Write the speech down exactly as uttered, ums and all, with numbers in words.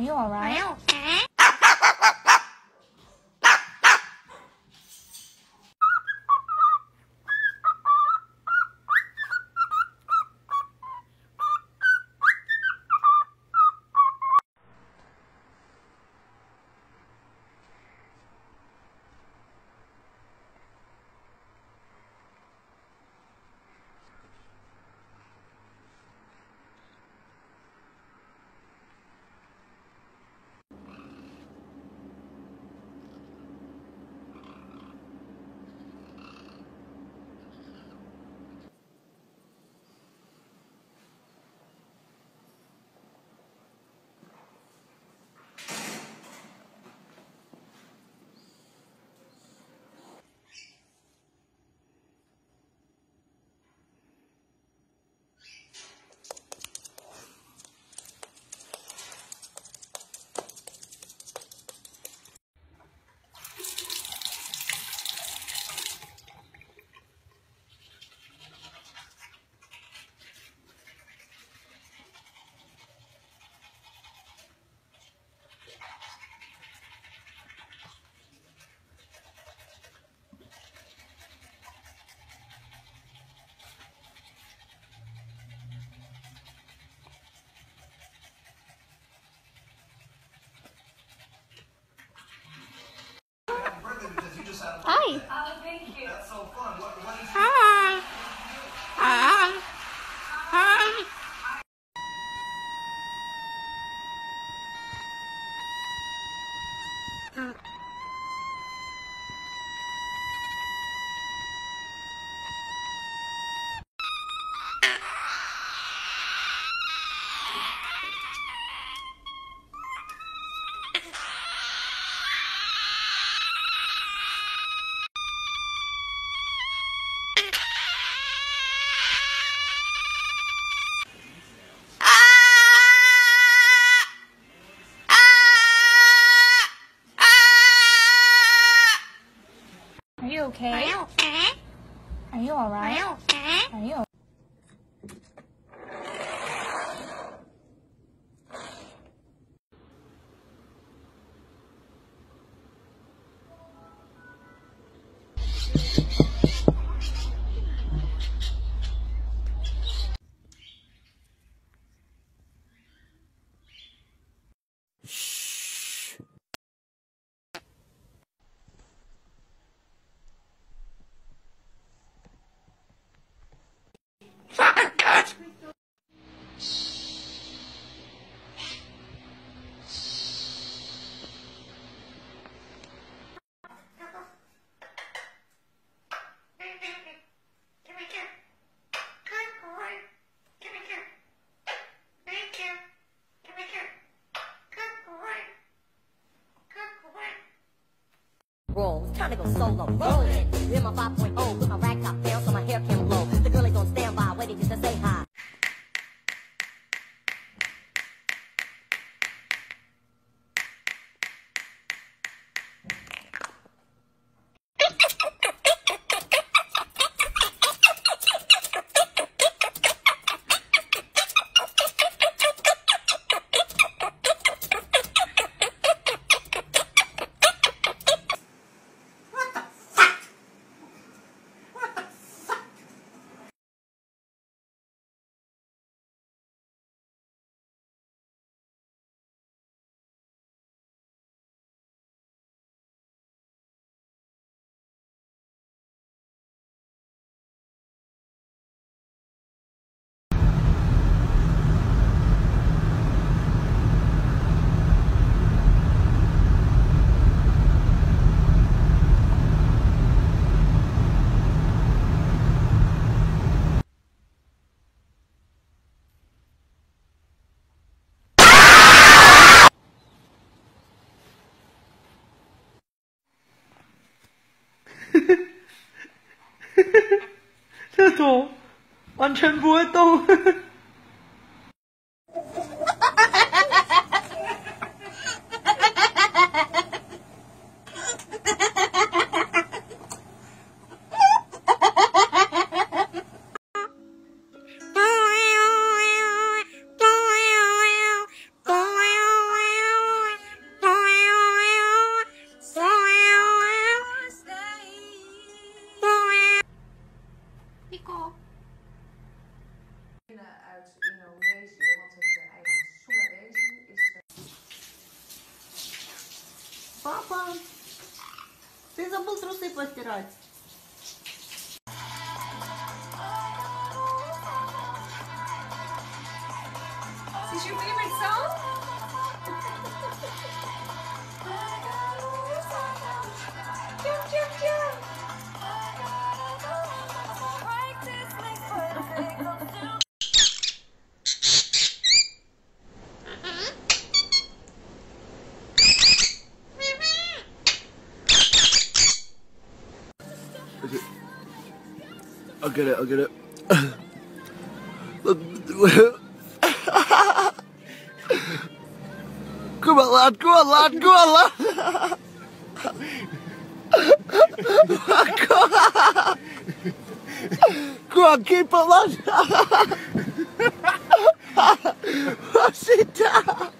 you alright? Hi. Oh, thank you. That's so fun. What, what is Hi. Hi. Hi. Are you okay? Are you alright? Are you? Roll. Time to go solo. Rollin'. In my five point oh with my rag top down so my hair can blow. The girl is on standby waiting just to say hi. 这种完全不会动。 Папа, ты забыл трусы постирать. Is this your favorite song? Jump, jump, jump. I'll get it, I'll get it. Look. Come on, lad, go on, lad, go on, lad. Go on, go on, keep it, lad. Sit down.